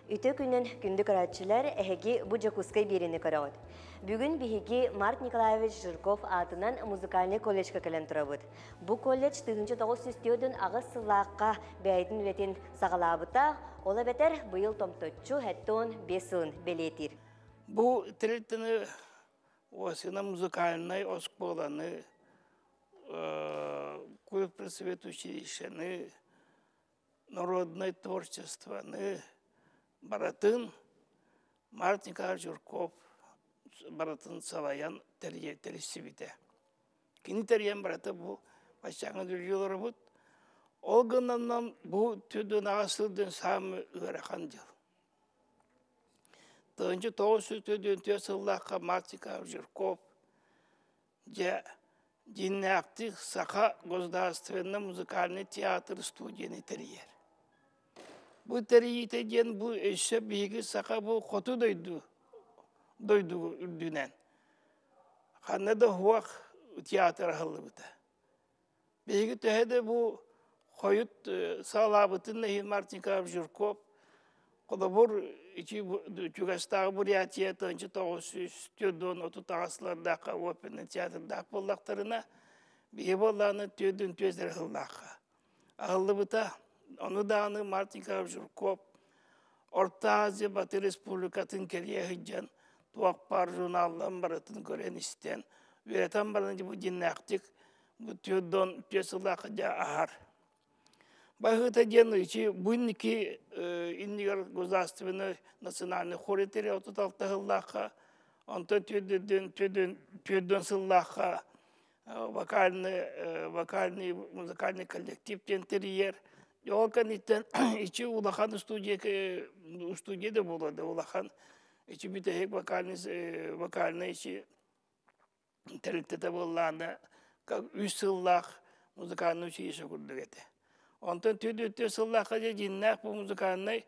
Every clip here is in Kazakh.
Үтө күнін күнді карачылар әхеги бұ жакускай беріні карауыд. Бүгін бігеги Март Николаевич Жирков атынан музыкальный колледжка кәлін тұрабыд. Бұ колледж 1900-дөдің ағыз сыллаққа бәйдің үлетін сағалабыта, ола бәтер бұйыл томтотчу әттон 5 сылын белетір. Бұ тіреттіні осына музыкальный оск боланы, культ просветучилищаны, народное творчествоны, баратын Март Николаевич Жирков баратын салаян тәресібіде. Кені тәрген бараты бұл башаңы дүргелері бұд. Ол ғыннан бұл түдің ағасылдың самы үйрақан жыл. 1904 жыллаққа Март Николаевич Жирков Диннақтық Саха государственный музыкальный театр студияны тәргер. Бұл тәрейті ден бұл өші бейгі сақа бұл қоту дойду үрдінен. Қанады хуақ театр ғылы бұта. Бейгі төхеді бұл қойыт сағалабытын нәхин Март Николаевич Жирков қолы бұр Чугастағы Бурятия 1930 тағасылардаққа опені театрдақ болдақтарына бейгі болағыны төдің төздер ғылдаққа. Ағылы бұта onu dağını Martin Николаевич Жирков Orta Azya Batı Respublikatın keriye hıccan tuakpar jurnaldan baratın gören isten üreten baranıcı bu dinlektik bu tüydon piyasıla kıca ahar. Bahıta genu içi bu inniki innigar gozastığını nasyonalini xoreteri 36 hıllaka onta tüydon sıllaka vokalni muzikальный коллектив тентериер. Yolkan itten içi ulakan stüdiyede buladı. Ulakan içi bir tek vokalini içi terliktete bulağında 3 yıllık muzikalini içi işe kurdu gete. Ondan tüydü yıllık cinnak bu muzikalini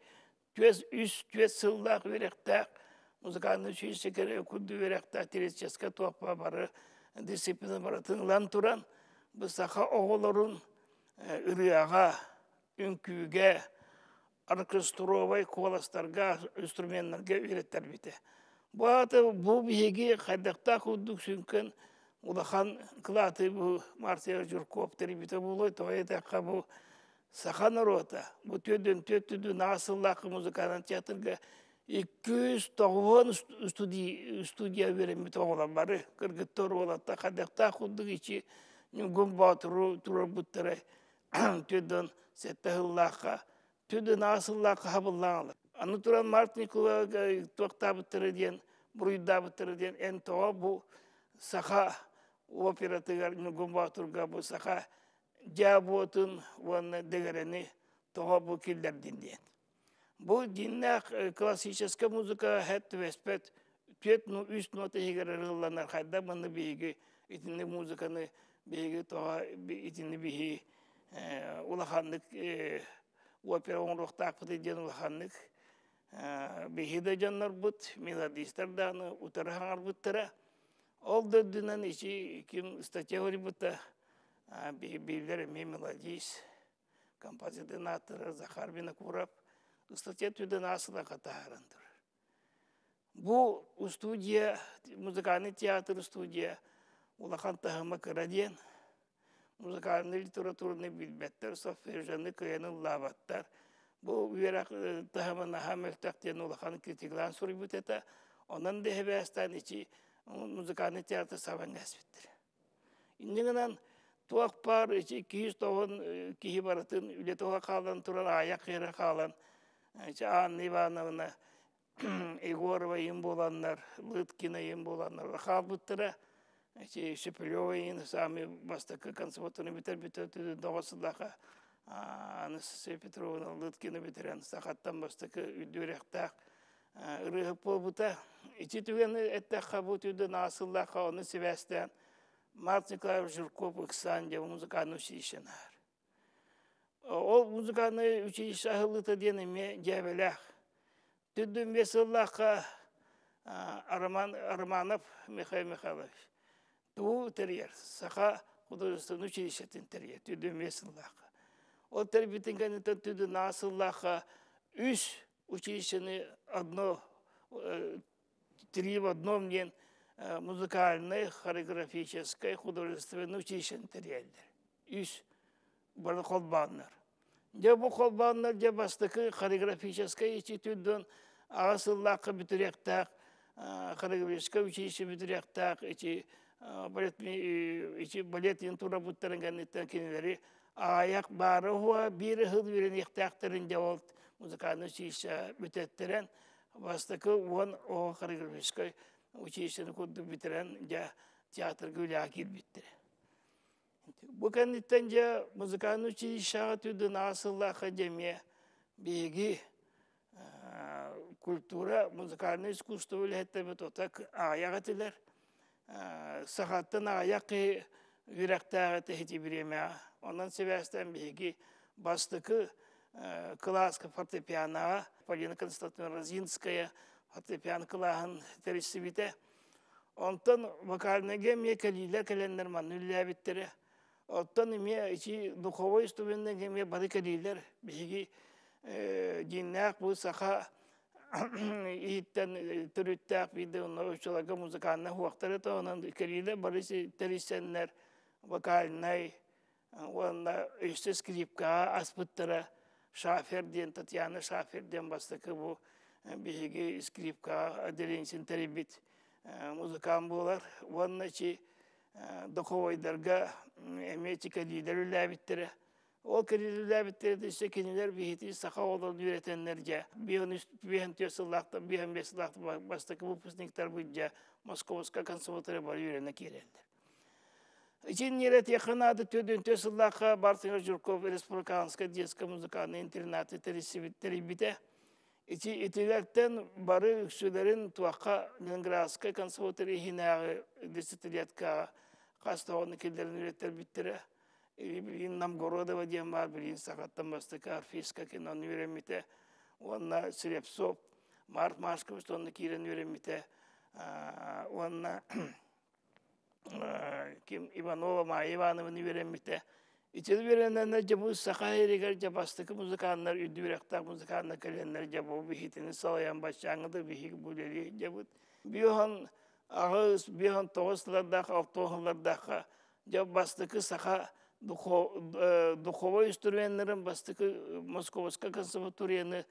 3 yıllık verektak muzikalini içi işe kurdu verektak teresçeske tuhafpa barı disiplin baratınlan turan bu saha oğulların ürüyağa ünküge, orkestrovay kolastarga, instrumentlarga üretler bite. Bu atı bu bihegi kaydakta kuduk sünken ulakan kılatı bu Martin Nikolaevich Jirkov teribite buluy toyedakka bu sahan rota. Bu tüdün asıllakı muzikanın teatrga 290 studiya verimite olan barı. Kırgıttır olatta kaydakta kuduk içi gün batırı turur buttere tüdün sette hıllaka, tüdün asıllaka habıllağılı. Anıturan Mart Nikolaevich tuakta bıttırı diyen, buruyda bıttırı diyen en toğa bu saha operatıgar, gümbaturga bu saha cabotun vanı degereni toğa bu kilder dinleyen. Bu dinnak klasическая muzika het vespet, tüet üst nota higerer hıllanar hayda bana bilgi, itinli muzikanı bilgi toğa, itinli bilgi ulakanlık opera onruqtaq pıtı diyen ulakanlık bihide canlar bıt, melodistler dağını utarağar bıttıra. Ol dördünen içi kim statevori bıtta bilgiler melodist, kompozitör Zakhar Binak Vurap statevtüden asıla kataharandır. Bu studiya, muzikani tiyatr studiya ulakan tahıma kıra diyen muzikальный литературный билбеттер, софержаны кыянын лаваттар. Бұл үйерак тахамана хамелтактен улахан критиклан сурибут ета, онан дехебестан ичи музыкальный театр саван әсбеттір. Иннігінен туақ бар, ичи 209 кихи баратын, үле туға қалан туран, аяқ қиыра қалан, Анна Ивановна, Егорова ем боланлар, Лыткина ем боланлар, қал бұттыра, Шепелёва сами бастакы консерваторны битер доғасылдаға Анастасия Петровна Лыткина битерен сақаттан бастакы үйдеректақ ұрығып болбыта. Ичи түген әттәққа бұл түйден асылдаға оны себәстен Март Николаевич Жирков Иксандия музыканы училищенар. Ол музыканы училище ағылыты денеме жәбеләқ. Түддің бесылдаға Арманов Михаил Михайлович. Ту терьер, саха художественное училище терьер, тюдем весыллаха. Ол тербитин канитан тюдем насыллаха, үш училищені три в одном ден музыкальное, хореографическое, художественное училищені тірелдер. Үш бары қолбанлар. Де бұл қолбанлар, де бастықы хореографическое институтын ағасыллаққа бүтіректақ, хореографическое училище бүтіректақ, балет интура бұттарыңғанеттен кенелері аяқ бары хуа бір хыл берен ектақтарын жауылд музыкальный училище бүтеттерен бастықы он о хореографическое училищені көдді бітірен театр көлі акил біттірі. Бұл кәнеттен музыкальный училищеға түдің асылы академия беги культура, музыкальный искусство өлеттер бет отак аяқ әтілер. Сақаттың аяқ үйректағы тәхеті біреме. Онан себестен беги бастықы класска фортепианаға, Полина Константиновна Розинская фортепиано клағын тәрісі біте. Онтан вокальныге ме кәлейлер кәленлер маннуля біттері. Оттан ме духовой студенттен ме бары кәлейлер беги диннақ бұл сақа иттен түріттәк биді ұшылағы музыканна хуақтары тоғынан кәлейлер бары тәрісенлер вокальнай, онда өсті скрипка аспыттары Шаферден, Татьяна Шаферден бастықы бұл беги скрипка отделенсен тәребет музыкан болар. Онна духовойдарға әметі кәлейлер үләбіттері. Ол кәлейлер үләбіттері десе кенелер бейті сақа олар үйретенлер жа. Бейін төсіллақты, бейін бесіллақты бастықы выпускниктар бұд Московска консерватория бар үйрені керелдер. Için neret yakınады төден төсіллаққа Бартыңа Журков Республиканская детская музыкальная интернаты теребіте. Итилерден бары үксілерін туаққа Ленинградская консерватория хинағы десятилетка қастауаны келдерін үйреттер біттірі. Білін Намгородова дем бар, білін Сақаттан бастықы Арфиска киноны үйреміте. Онна Срепсов, Марк Машкович оны кейрен үйреміте. Онна Иванова, Майя Иванованы үйреміте. Ител вереннән жабу сақа ерегер жабастықы музыканлар үйді үректақ музыканлар кәленлер жабу бихитini салаян башаңыды бихик бүлері жабуд. Бүйохан ағыз, бүйохан тоғызлардақ, алтоғылардаққа жабастықы сақа духовой инструменттерін бастықы Московска консерваторияны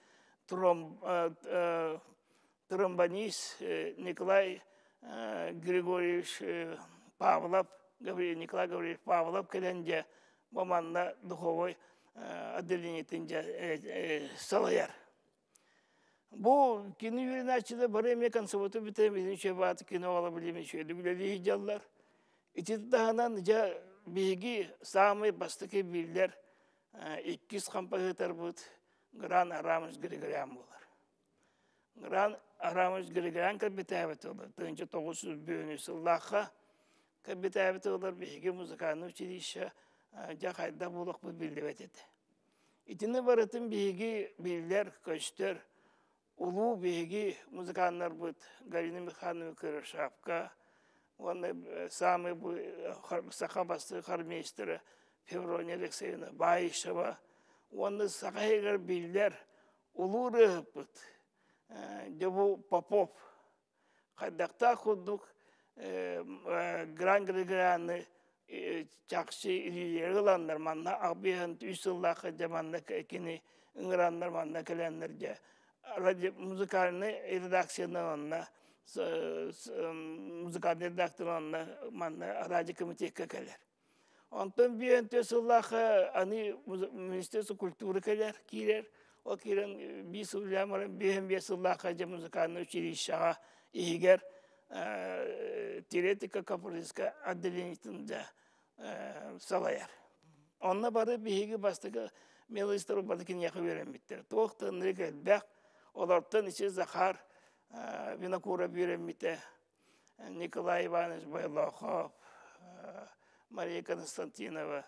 тромбонист Николай Григорьевич Павлов, Николай Григорьевич Павлов кәленде Маманна духовой отделениетінде салаяр. Бұл кино үйренәчіде бір еме консерватор бітірмеден үші баты кино ала білеме шөйлі білелі жаллар. Итеді дағынан беги самый бастықы білдер 200 композитор бұд Гран Арамыш Григорян болар. Гран Арамыш Григорян кәбітәбіт олар. 1900 бүйіні сыллаққа кәбітәбіт олар беги музыканы училище жақайда болық бұл білді бәтеді. Итіні барытын беги білдер, көштер, улу беги музыканлар бұд Галина Михайловна Кырышапка, оны самый бұл сақа басты хармейстері Феврония Алексеевна Байышева, оны сақа егер білдер, улу рығып бұд, жабу Попов, қайдақта құддық Гран Григоряны Чақшы илилері ғыландар манна, ағбейін үйсіллақы жаманна кәкені үңірандар манна кәләнлер жа. Музыкальный редакцияны онна, музыкальный редакторы манна радио комитетке кәлер. Онтан бейін үйсіллақы аны Министерство культуры кәлер, кейлер. О кейлер бейс ұлямарын бейін бейсіллақы жа музыкальный училищаға егер теоретика композитская отделениетінде салаяр. Онна бары бейгі бастығы мелыстыру бардыкін яқы береметтер. Тоқтын рекелбәк, оларттан іші Захар Винокура беремметті, Николай Иванович Байлохов, Мария Константинова,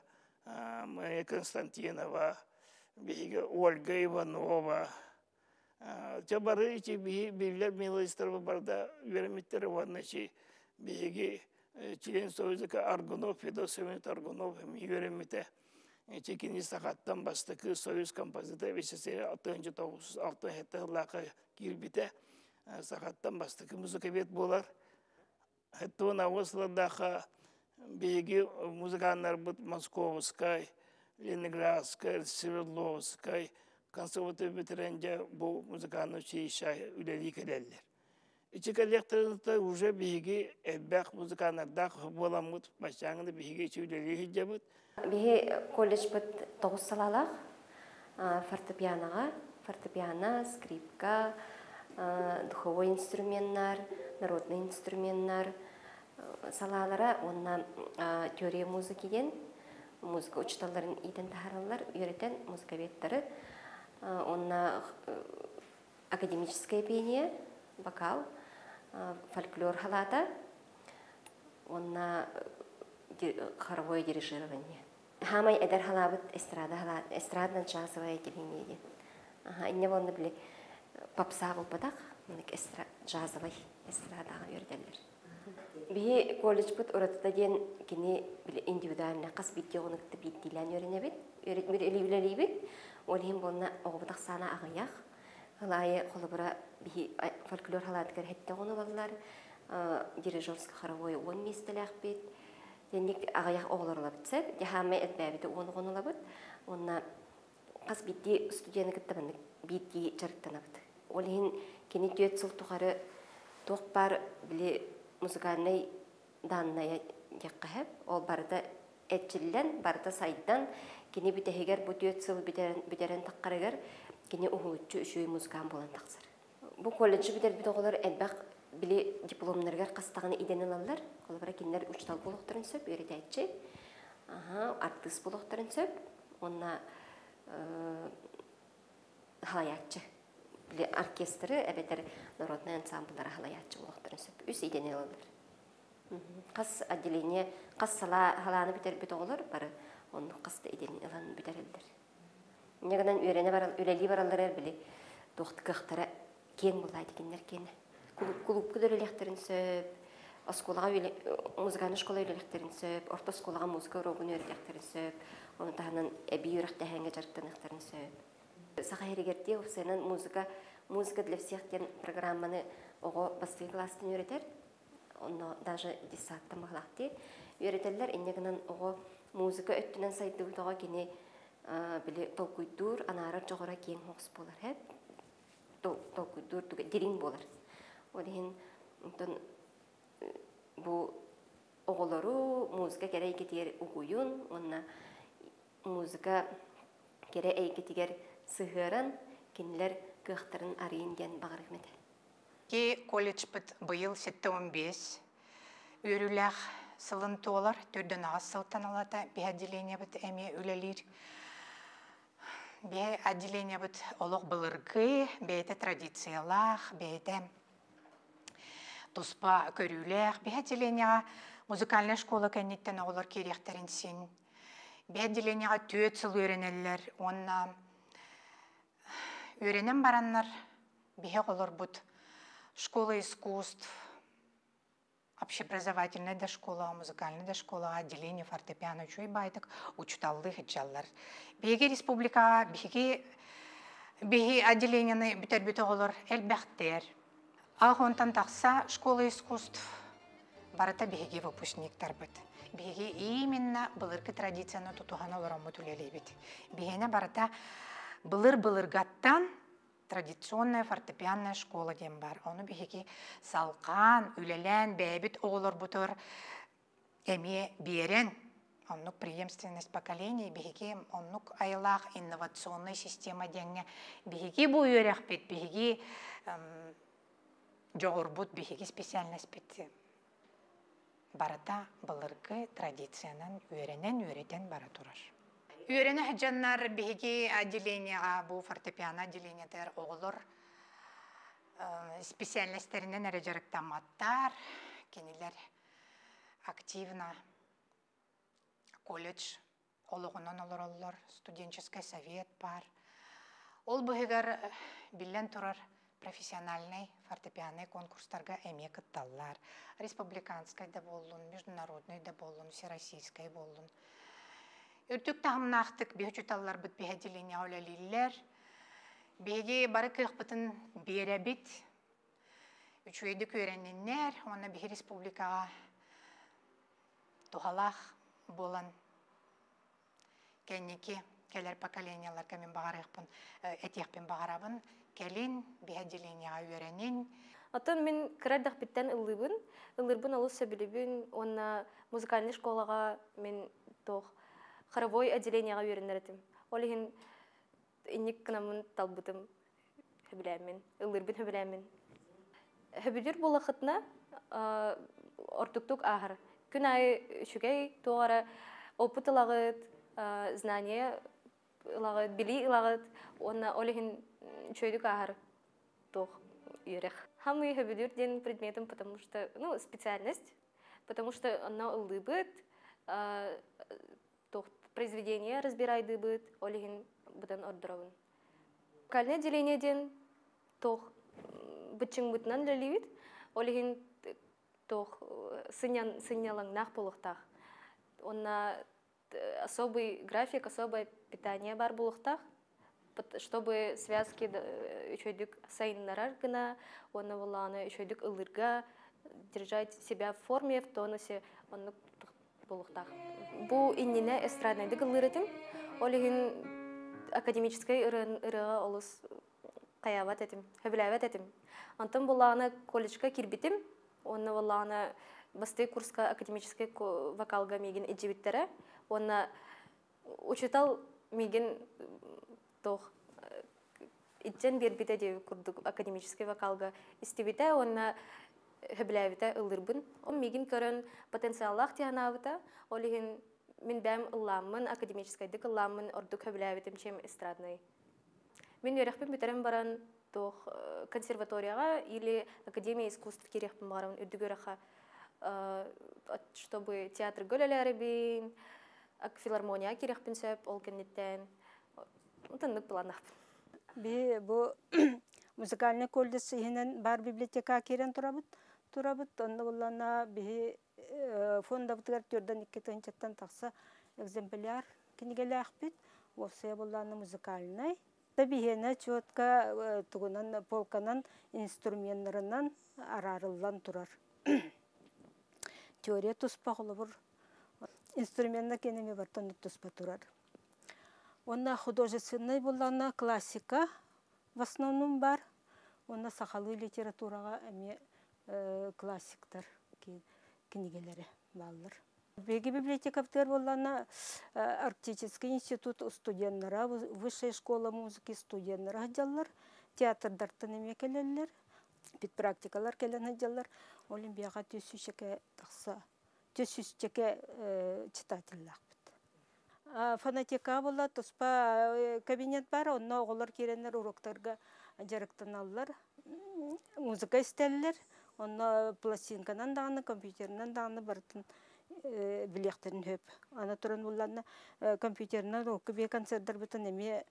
бейгі Ольга Иванова, Чабары içi bilgiler milletvekilleri barda verilmekleri var neçi bilgi Çilen Sovyet'e Argonov, Fedosevnet Argonov verilmekte. Çekini sakattan bastıkı Soyuz kompozitör veçeseri 6-906 hette girbite sakattan bastıkı müzik bet bolar. Hatta ona wasladaka begi muzikanlar bit Moskovskay, Leningradskay, Sverdlovskay konservatuvar bitirince bu muzikanı ülelik ederler. İçi kollektörde уже begi elbaq muzikanlarda bolamut başlangıçta begi içi ülelik hicabut. Биһи колледж бит 9 салалах фортепиано, скрипка, духовой инструменттар, народный инструменттар салалара, онна теория музыкиген, музыка учталарын иден тахаралар, үйрәтен музыка беттары, онна академическое пение, вокал, фольклор халата, онна хоровое дирижирование. Хамай эдер халабыт эстрадный джазовое отделение. Инне вонны биле попса болбадак, джазовый эстрадага үйрәтәләр. Бии колледж бит оратта ден кини биле индивидуальный кас битегоныкты биттилән үйрәнәбит, үйрәтмер элибиләлибит. Олим болна огыбыдак сана агыяк. Халайы холыбыра бии фольклор халаткар хәтта гоны баллар, дирижерский хоровое 10 местеләк бит. Денник агаяк огларлап битсеп, яхаме этбәбите оныгынылабыт. Онна кас битти студияны кеттебен битти чарыктанабыт. Олин кини төт сыл тухары токпар биле музыкальный данная яккахып, ол барда этчиллен, барда сайдан кини битегер бу төт сыл битерен таккарыгар кини угучу үшүй музыкан болан таксыр. Бу колледж битер бит оглар элбак били дипломнарга кастаганы иденелалар. Колбара киндер учтал болуктарын сөп, үйрәтәче. Артист болуктарын сөп, онна халаячы. Били оркестры, әбетер народный ансамбльлары халаячы болуктарын сөп. Үс иденелалар. Кас отделение, кас сала халаны битер бит оглар, бары онны касты иденелаларын битерелдер. Негенен үйрәнә барал, үләли баралар били. Тохтыкыктары кен булайды киндер кене. Клуб күдөрелехтерин сөп, осколага музыканы школа үйлелехтерин сөп, орта сколага музыка урогун үйрәтехтерин сөп, оны таханан әби юракта хәңгә жарыктанехтерин сөп. Саха херегерти усенен музыка для всех кен программаны ого басты класстан үйрәтер. Оны даже 10-тан баглакты үйрәтәләр. Иннегенен ого музыка өттүнән сайды утага кини биле толкуйдур, анара жогора кең хокс болар хәп. Толкуйдур туга дирин болар. Олин бу оголору музыка керек кетер угуюн, онна музыка керек кетер сыгыран, кинлер кыхтарын арыйын ген багырыгмет. Ки колледж бит быйыл 7-15 үрүләх сылын толар, төрдөн агыс сылтан алата, бе отделение бит эми үлелир. Бе отделение бит олог былыргы, бейте традициялах, бейте Туспа көрүләх, бе отделениега музыкальная школа кәнниттен оғылар керектерін сен. Бе отделениега 4 сыл үйренелер, онна үйренен бараннар, бе олар бұд школа искусств, общеобразовательная да школа, музыкальная да школа, отделение фортепиано чуй байтык, учталлы хиджаллар. Беге республика, беге отделениены бүтер-бүті оғылар әлбәқтер. Ағонтан тақса школа искусств барата беге выпускниктар бит. Беге именно былыркы традицияны тутуғаны оларамы түлелей бит. Бегене барата былыр-былыргаттан традиционная фортепианная школа дем бар. Оны беге салқан, үлелен, бәйбіт оғылар бұтыр әме берен. Оннук преемственность поколений, беге оннук айлақ инновационная система денге. Беге бұ үйрек бит, беге жоғырбут беге специальность бит. Барата былыргы традициянан үйретен бара турар. Үйрене хәджаннар беге отделениега, бу фортепиано отделениетер оғылыр специальностьтеринен әрі жарықтаматтар, кенелер активно колледж олығынан олар, студенческий совет бар. Ол бұғығар білен тұрар профессиональный фортепианный конкурстарға әме кытталлар. Республиканской да болын, международный да болын, всероссийской болын. Үртүк тахымнахтык бихи чуталлар бит биһи отделение олалиллер. Биһиги бары кыахпытын беребит. Үчүйдү көреннер, онна биһи республикага тухалах болан кенники келер поколениялар кемен багарыппын, этиякпен багарабын, келин биһи отделениега үйренин. Атын мен кырардах биттен ыллырбын олус сөбүлүбүн, онна музыкальный школага мен тох хоровой отделениега үйренеретим. Олихин инник кынамын талбытым хөбүләмен, ыллырбын хөбүләмен. Хөбүдүр булахытна ортуктук ахыр. Күн ай шүгей тоғара опыт ылагыт, знание ылагыт, били ылагыт, онна олихин чөйдүк ахыр тох үйрех. Хамы хөбүдүр ден предметом, потому что, специальность, потому что она улыбит, произведение разбирайды быт, олихин будан ордыровын. Вокальное отделение ден тох бытчың бытнан ләливит, олихин тох сынялаңнах болуқтақ. Онна особый график, особое питание бар болуқтақ, чтобы связки үшөйдік сайыннарар гына, онна воланы үшөйдік ылырга, держать себя в форме, в тонусе, онна болуқтақ. Бу иннене эстраднайды гылырытым, олихин академической ырыға олыс қаяват этим, хөбіләват этим. Антон болағына колледжка кирбитим, онна болағына басты курска академической вокалга меген эджибиттері, онна учитал меген тох иджен бербите деп курдук академический вокалга истибите, онна хөбіләвите ылырбын. Он меген көрін потенциаллах тиянавыта, олихин мен бәм ылламын, академическайдык ылламын, ордук хөбіләвитим чем эстрадный. Мен өрекпен бітерем баран тох консерваторияға или Академия искусств керекпен баран үрдігөріға, чтобы театр гөлелері бейін, филармония керекпен сөп, ол кеннеттен, ұтындық планақпын. Бұл музыкальный колледж сүйінен бар библиотека керен турабыт, онда болана бі фонда бұтығар түрден 2-тен тақса экземпляр кенегелі ақпет, осы болана музыкальный. Табиғені чөтка туғынан полканан инструментларынан арарылан тұрар. Теория тұспа қолы бұр. Инструментна кенеме бартаны тұспа тұрар. Онна художественный болана классика в основном бар. Онна сақалы литератураға әме классиктар кенегелері балылар. Беги библиотекаптер болана Арктический институт студенттара, высшая школа музыки студенттара жаллар, театрдартан эме келелер, бит практикалар келен жаллар, олимпиаға төсүшеке тақса, төсүшеке читательлар бит. Фонотека бола, тоспа кабинет бар, онна оғылар керенлер уроктарға жарықтан алылар, музыка істелілер, онна пластинканан дағаны, компьютернан дағаны бартын билеттерин хөп. Ана туран булларна компьютернан окку бе концерттер бутан эме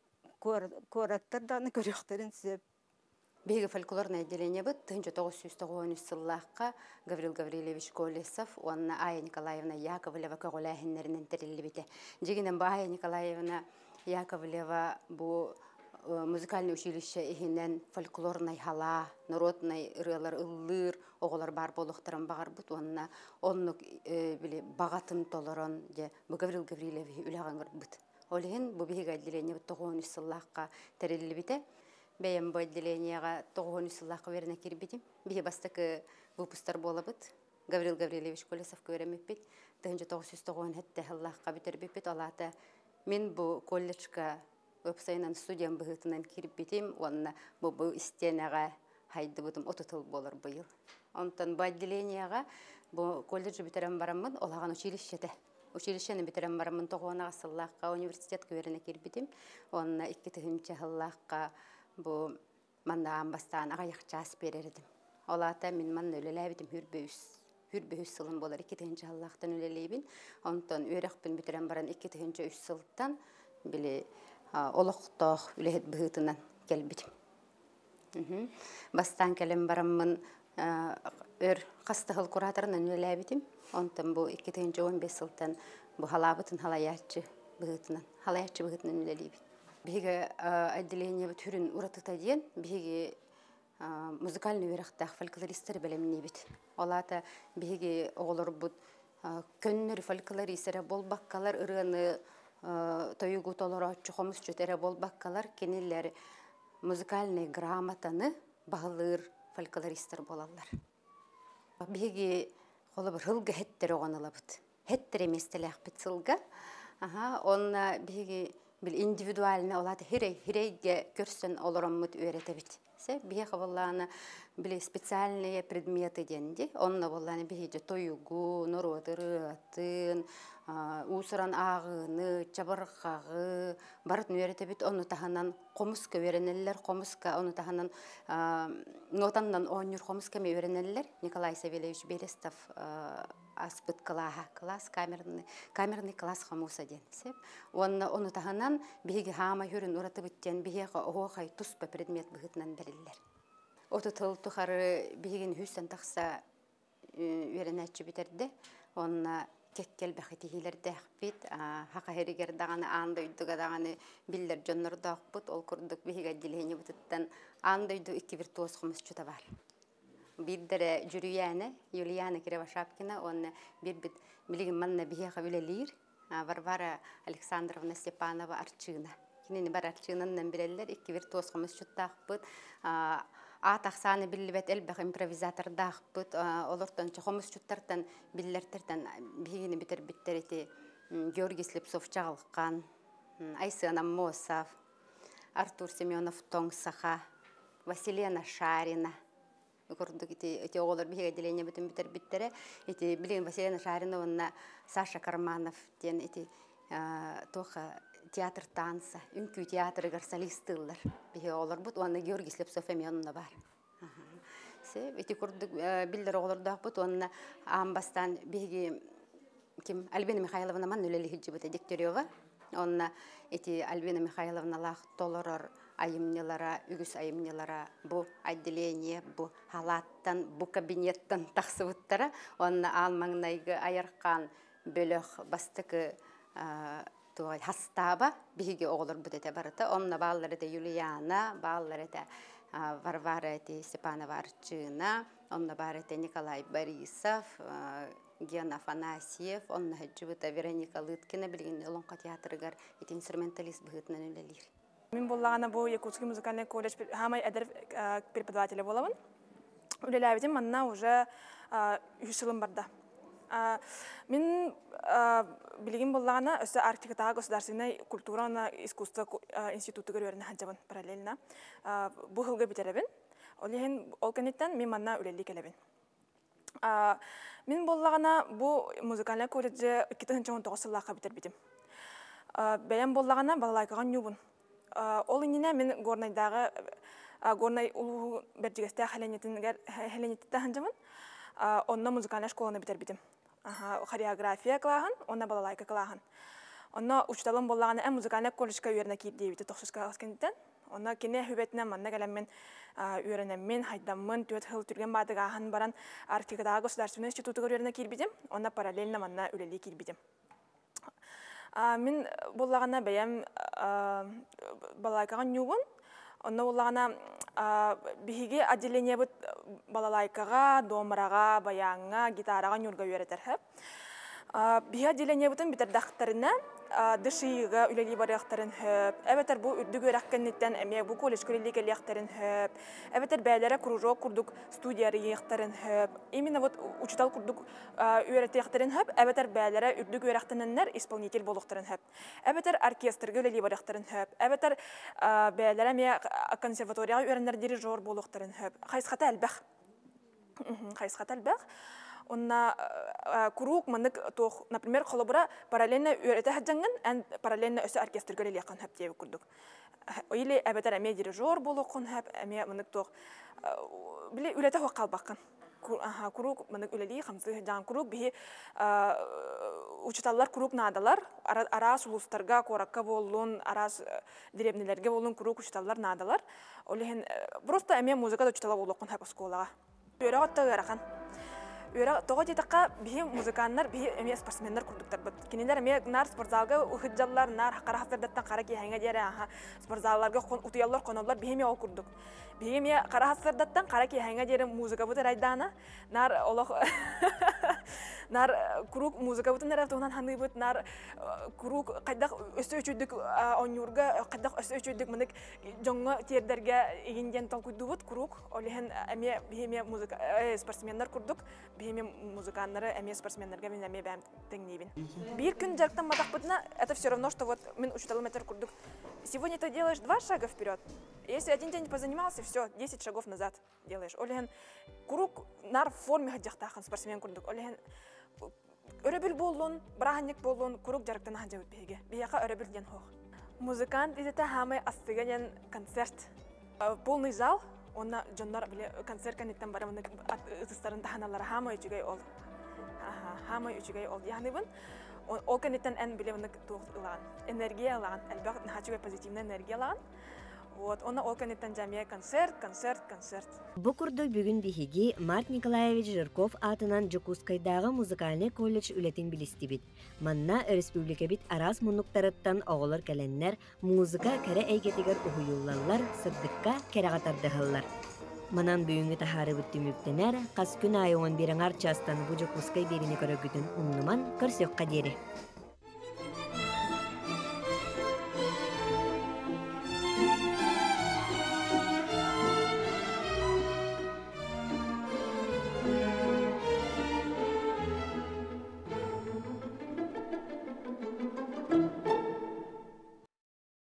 кораттардан көрөктерин сөп. Беги фольклорное отделение быт 1993 жыллакка Гаврил Гаврилович Колесов, онна Ая Николаевна Яковлева көгөләһиннәреннән терилибите. Жигинен Ая Николаевна Яковлева бу музыкальный училище ихинен фольклорный хала, народный ырылар ыллыр, оғылар бар болуқтарым бағар бұт, онны біле бағатын толырын, Гаврил Гаврилович үліған бұт. Олығын бұл бейгі отделение бұт 9 сыллаққа тәрелі біте. Бәйім бұл отделениеға 9 сыллаққа веріне кербедім. Бейі бастықы выпустар болы бұт. Гаврил Гаврилович Колесов көремеп бет. 1909 хетті сыллаққа бітер бет. Олаты мен бұл колледжка веб-сайынан студиян бұғытынан керіп бетем, онына бұл істенеға хайды бұдым отытыл болыр бұйыл. Онтан бұл отделениеға бұл колледжі бітерен барамын, олаған училищеті. Училищені бітерен барамын, тоғуанаға сыллаққа университет көверіне керіп бетем. Онына 2-тігінші сыллаққа бұл мандаған бастаған аға яқчас берердім. Олата мен манны өлеләбетім хүрбөйіс сылым болар 2-тігінші сыллақтан өлелейбін. Онтан өрекпін бітерен баран 2-тігінші сылттан біле олықтақ үләхет бұғытынан келбедім. Бастан келем барамын өр қастығыл кураторынан өләбетім. Онтан бұл 2015 жылдан бу халабытын халаячы быгытынан үлелибит. Биге отделение бит хүрүн уратыта диен, биге музыкальный верахтах фольклористер белемни бит. Олата биге оголор бут көннөр фольклористер болбаккалар ырыны тоюгу толора чухомус чөтере болбаккалар кенелер музыкальный грамотаны багылыр фольклористер болалар. Биге холы бир хылга хеттер оғанылабыт. Хеттер еместелек бітсілгі. Онна биге бил индивидуальны олады хирейге көрсін олыраммыт өйреті біт. Биге қабылланы били специальные предметы денди. Онна болланы биге тойугу, нородыры, атын, усыран ағыны, чабырқағы, барытын өйреті біт. Оны таханан қомысқа өйренелер, қомысқа, оны таханан нотаннан оңыр қомысқа ме өйренелер. Николай Савельевич Берестов аспыт класс, камерный класс хамуса ден. Оны таханан биге хама хүрін ұраты біттен биге оғай туспа предмет бұғытынан білілер. Оты тыл тұқары бигин хүстен тақса үйренәтші бітерді. Онна кеккел бәхетихилерді әқпет, хақа херігер дағаны аңды үйдіға дағаны білдер жонларды ақпыт, ол күрдік бігіға дилейіне бұтыттан аңды үйді 2 виртуоз құмыз чүта бар. Бірдері жүрүйәні, Юлияна Киревашапкина, оны бір-бір білігін манна бігіға білелер, Варвара Александровна Степанова Арчина. Кенені бар Арчинаннан білелер, 2 виртуоз құмыз чүта ақпыт, Атақсаны білібет әлбәқ импровизаторда ақпыт, олыртан чоқомыз чүттартан білдертерден бігіні бітер біттереті Георгий Слепцов чағылқан, Айсына Мосов, Артур Семенов Тоңсаха, Василена Шарина. Көрдік еті оғылар бігіға делене бүтін бітер біттері. Білген Василена Шарина онына Саша Карманов ден тоқа театр танса, үнкүй театрыгар солистылар. Биге олар бут, онна Георгий Слепцов эмионна бар. Эти курдук билдер оларда бут, онна амбастан биге ким Альбина Михайловна ман үлели хиджибыта Дегтярева. Онна эти Альбина Михайловна лах толорор айымнелара, үгіс айымнелара бу отделение, бу халаттан, бу кабинеттан тақсыбыттара. Онна алмаңнайгы айарқан бөлөх бастықы хастаба биге оғылыр бұдете барыты. Онна баллары да Юлияна, баллары да Варвара Степанова Арчина, онна бары да Николай Борисов, Ген Афанасьев, онна хаджыбыта Вероника Лыткина, білген Лонқа театрыгар инструменталист бұғытынан өлелер. Мен болағана бұл Якутский музыкальный колледж хамай әдір преподавателі болавын. Өлеләбеден манна уже 3 жылым барда. Мен билигин боллағана өсі Арктикатағы государственной культура искусство институты көрерін ханжабын параллельно. Бұл ғылға бітеребін. Ол кәнеттен мен манна үлелі келебін. Мен боллағана бұл музыкальный колледжі 2019 сыллаққа бітер бітім. Бәйен боллағана балалайқаған юбын. Ол иніне мен горнайдағы горнай ұлығы бәржігесті хәленетті ханжабын. Онна музыкальный школаны бітер бітім. Хореография кылахан, онна балалайка кылахан. Онна учталым боллағаны музыкальный колледжка үйеріне кейіп дейбіті 900-ға ғаскенден. Онна кене хүбетінен манна кәлеммен үйерінеммен, хайдаммен, төт хыл түрген бадығахан баран Арктикадағы государственный институты үйеріне кейіп бідім. Онна параллельно манна үлелі кейіп бідім. Мен боллағана бәйім балалайкаған юбын. Онна боллағана биһиге отделение бут балалайкаға, домыраға, баяңға, гитараға нүрға үйеретер. Биһи отделение бутын битердақтарына дышыйыға үлелі барияқтарын хөп. Әбетер бұл үрдік өрәккеннеттен әмек бұл колледж көрелі келияқтарын хөп. Әбетер бәлері кружок күрдік студияры еқтарын хөп. Именно вот учитал күрдік үйеретияқтарын хөп. Әбетер бәлері үрдік өрәқтенінлер исполнитель болуқтарын хөп. Әбетер оркестрге үлелі барияқтарын хөп. Әбетер бәлері әмек консерваторияға үйеренер дирижер болуқтарын хөп. Қайсқата әлбәқ. Қайсқата әлбәқ. Онна курук мандык тох, например, холобра параллельно үйрете хаджанган, ан параллельно өсі оркестр көрелі яқан хөп дейбі күрдік. Ойле әбетер әме дирижер болу қон хөп, әме мандык тох, біле үйрете хоқ қалбаққан. Курук мандык үлелі қамсы жан курук бейі учиталлар курук надалар, арас улустарға, коракка болуын, арас деребнелерге болуын курук учиталлар надалар. Олеген просто әме музыкада учитала болу қон хөп осколаға. Үйре ғатта ғарақан. Өре тоғы детаққа бейі музыканнар, бейі әме спортсменнар күрдіктер бұд. Кенелер әме нар спортзалға ұхыджалар, нар қара хасырдаттан қара кейхәңе дәрі спортзалларға ұтыялар, қоналар бейі ме ол күрдік. Бейі ме қара хасырдаттан қара кейхәңе дәрі музыка бұд райдана, нар олық нар күрук музыка бұд нәрі тұғынан ханы бұд, нар күрук қайдақ өсі өчүйдік онюрға, қайдақ өсі өчүйдік мұнық жоңғы тердерге егінден тол күдді бұд, күрук, олеген әме бейі ме спортсменнар күрдік, бейме музыканнары, әме спортсменнарға мен әме бәм тәңнейбін. Bir күн жарықтан матақ бұдына, это все равно, что вот мен учитала метр курдук. Сегодня ты делаешь 2 шага вперед. Если один день позанимался, все, 10 шагов назад делаешь. Олеген курук нар в форме ходяхтахан спортсмен курдук. Олеген өрөбіл болуын, браханник болуын, курук жарықтан ханжа өтпеге. Бияқа өрөбіл ден хоқ. Музыкант изете хамай астыға концерт. Полный зал. Онна жоннар биле концерт канеттен барамын ыстыстарын таханалары хамай үчүгей ол. Хамай үчүгей ол. Яғни бун ол канеттен ән биле мына туғылаған. Энергия алған. Әлбәқ нахачугай позитивна энергия алған. Вот, онна ол канеттен жамия концерт. Бу курдук бүгүн биһиги Март Николаевич Жирков атынан Жукускайдагы музыкальный колледж үлетин билистибит. Манна республика бит арас мунуктарыттан оголор келеннер музыка кере эйгетигер уһуюллаллар сырдыкка керагатардыһыллар. Манан бүгүнгү тахары бүттүмүктенер, кас күн айы 11 арчастан бу Жукускай берини көрөгүтүн умнуман көрсөкка дери.